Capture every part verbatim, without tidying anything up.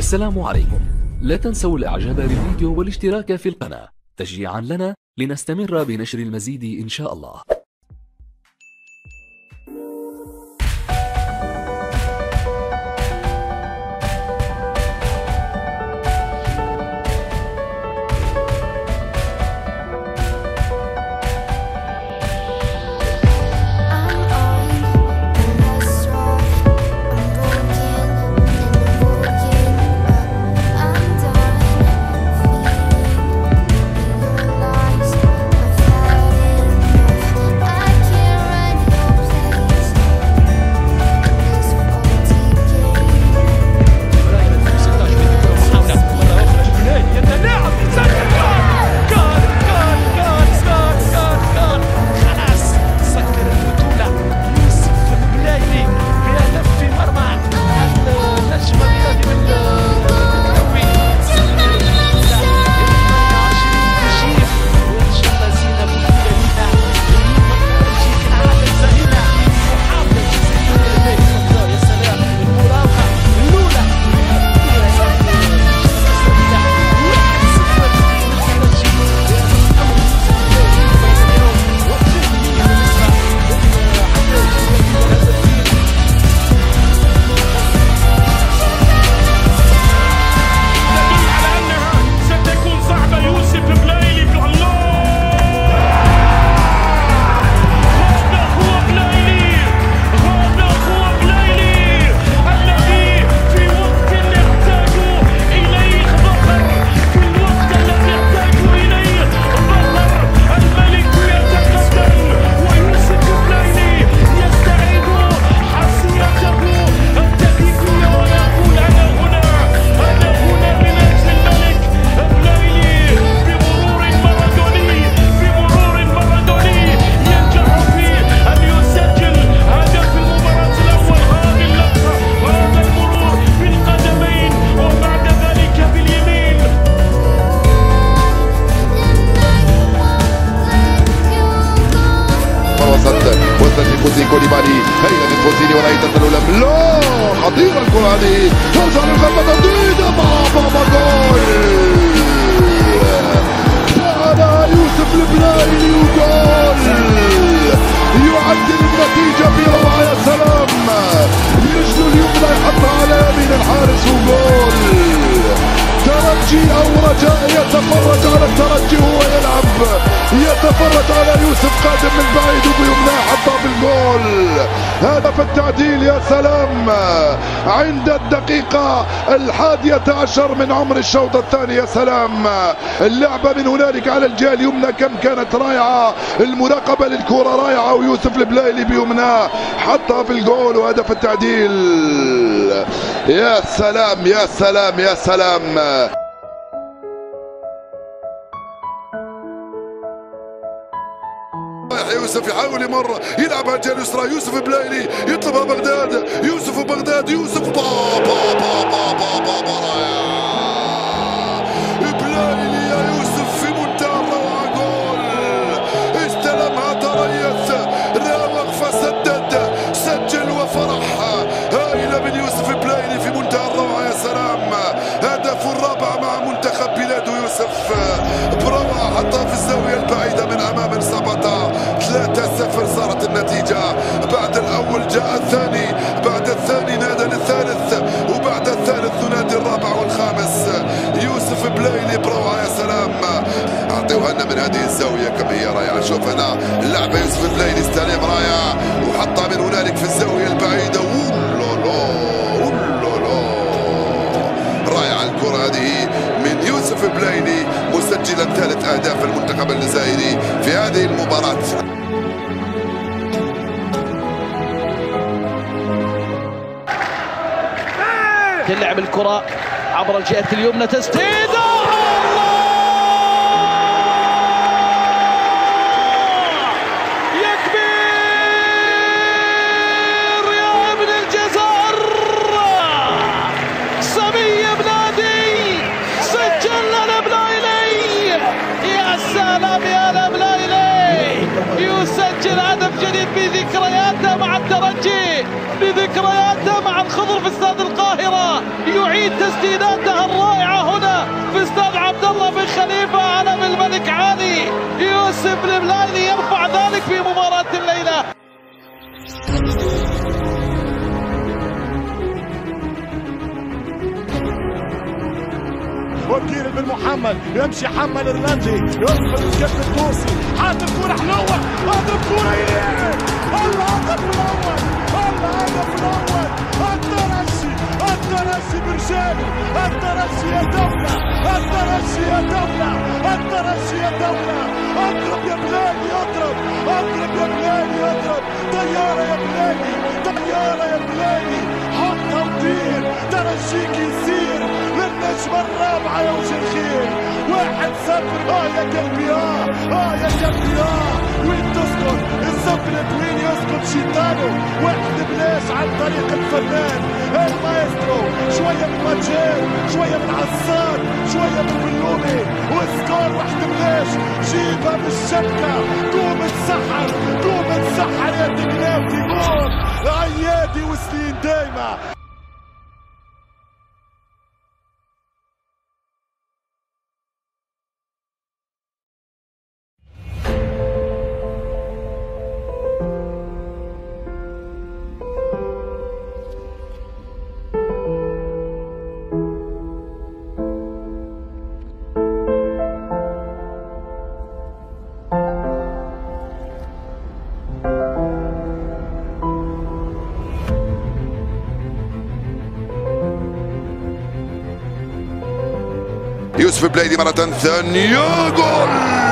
السلام عليكم. لا تنسوا الاعجاب بالفيديو والاشتراك في القناة تشجيعا لنا لنستمر بنشر المزيد ان شاء الله. كوليبالي هيا من فوزيني وراية الأولى. لا خطيرة الكرة هذه ترجع للخلف تسديدة بابا جول. على يوسف البلايلي وجول يعدل النتيجة بروعة. يا سلام برجله اليمنى يحطها على يمين الحارس وجول. ترجي او رجاء يتفرج على الترجي وهو يلعب، يتفرج على يوسف قادم من بعيد وبيمناه حطها بالجول. هدف التعديل. يا سلام عند الدقيقة الحادية عشر من عمر الشوط الثاني. يا سلام اللعبة من هنالك على الجهة اليمنى كم كانت رائعة، المراقبة للكرة رائعة ويوسف البلايلي بيمناه حطها في الجول وهدف التعديل. يا سلام يا سلام يا سلام. يوسف يحاول مرة يلعبها الجهة اليسرى، يوسف بلايلي يطلبها بغداد، يوسف وبغداد، يوسف بابا بابا بابا بلايلي يا يوسف في منتهى الروعة. جول استلمها تريث راوغ فسدد سجل وفرح. هائلة من يوسف بلايلي في منتهى الروعة. يا سلام هدف الرابع مع منتخب بلاده يوسف بروعة حطها في الزاوية البعيدة من أمام الصباطة. ثلاثة صفر صارت النتيجة. بعد الأول جاء الثاني، بعد الثاني نادى للثالث، وبعد الثالث نادي الرابع والخامس. يوسف بلايلي بروعة. يا سلام أعطيوها لنا من هذه الزاوية كم هي رائعة. شوف هنا اللعبة يوسف بلايلي استلم رائع وحطها من هنالك في الزاوية البعيدة. رائعة الكرة هذه من يوسف بلايلي مسجلا ثالث أهداف المنتخب الجزائري في هذه المباراة. تلعب الكرة عبر الجهة اليمنى تسديدة. يسجل هدف جديد بذكرياته مع الترجي، بذكرياته مع الخضر في استاد القاهرة. يعيد يعيد تسديداته الرائعة هنا في استاد عبد الله بن خليفة على الملك علي. يوسف البلايلي يرفع ذلك في مباراة الليلة. وكيل بن محمد يمشي حمل الرمزي يدخل الكف التونسي حاط الكرة حلوة هذا الكرة يلعب الهدف الأول الهدف الأول الترجي الترجي برجاله الترجي يا دولة الترجي يا دولة الترجي يا دولة اضرب يا بلادي اضرب اضرب يا بلادي اضرب طيارة يا بلادي طيارة يا بلادي حطها وطير ترجيك يسير للنجمة الرابعة يا وجه الخير واحد صفر. اه يا قلبي اه اه يا قلبي اه وين تسكت الصفر وين يسكت شيطانه واحد بلاش عن طريق الفنان المايسترو شوية من مجال شوية من عصار شوية من بلومي وسكور واحد بلاش جيبها بالشبكة قوم تسحر قوم تسحر يا دنياتي جول عيادي وسنين دايما. يوسف بلايلي مرة ثانية جول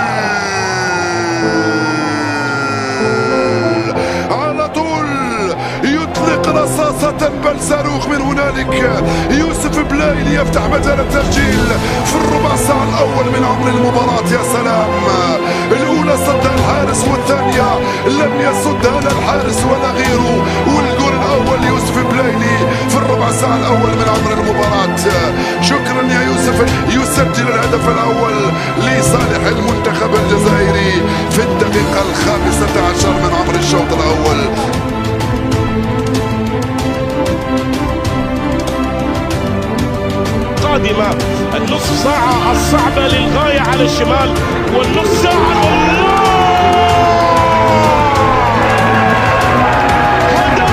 على طول يطلق رصاصة بل صاروخ من هنالك. يوسف بلايلي يفتح مجال التسجيل في الربع ساعة الأول من عمر المباراة. يا سلام، الأولى صدها الحارس والثانية لم يصدها لا الحارس ولا غيره، والجول الأول يوسف بلايلي في الربع ساعة الأول من عمر المباراة. شكرا يا يوسف. يسجل الهدف الأول لصالح المنتخب الجزائري في الدقيقة الخامسة عشر من عمر الشوط الأول. قادمة النصف ساعة الصعبة للغاية على الشمال والنصف ساعة الله هدف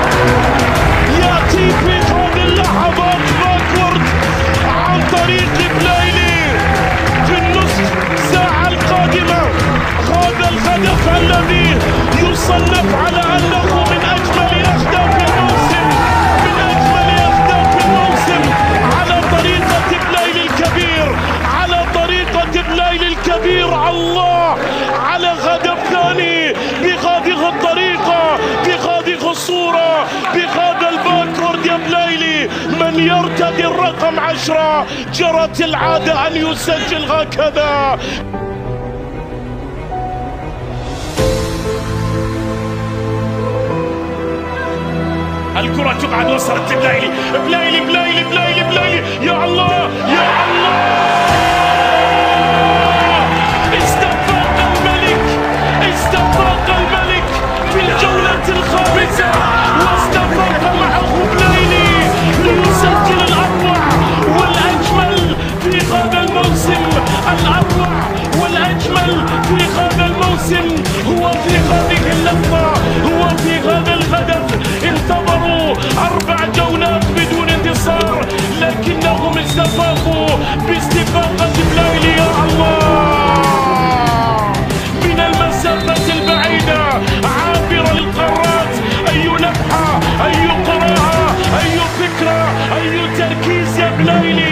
يأتي في هذه اللحظات باكورد عن طريق بلايلي في النصف ساعة القادمة. هذا الهدف الذي يصنف على أنه من أجمل أهداف الموسم من أجمل أهداف الموسم على طريقة بلايلي الكبير على طريقة بلايلي الكبير. الله على هدف ثاني بهذه الطريقة بهذه الصورة بهذا الباكورد يا بلايلي. من يرتدي الرقم عشرة جرت العادة أن يسجل هكذا. الكرة تقعد وصلت لبلايلي بلايلي بلايلي بلايلي بلايلي يا الله يا الله استفاق الملك استفاق الملك في الجولة الخامسة واستفاق معه بلايلي ليسجل الأروع والأجمل في هذا الموسم. الأروع والأجمل في هذا الموسم هو في هذه اللحظة هو في هذا الهدف. انتظروا أربع جولات بدون انتصار لكنهم استفاقوا باستفاقة بلايلي. يا الله من المسافة البعيدة عابرة للقارات. أي لمحة أي قراءة أي فكرة أي تركيز يا بلايلي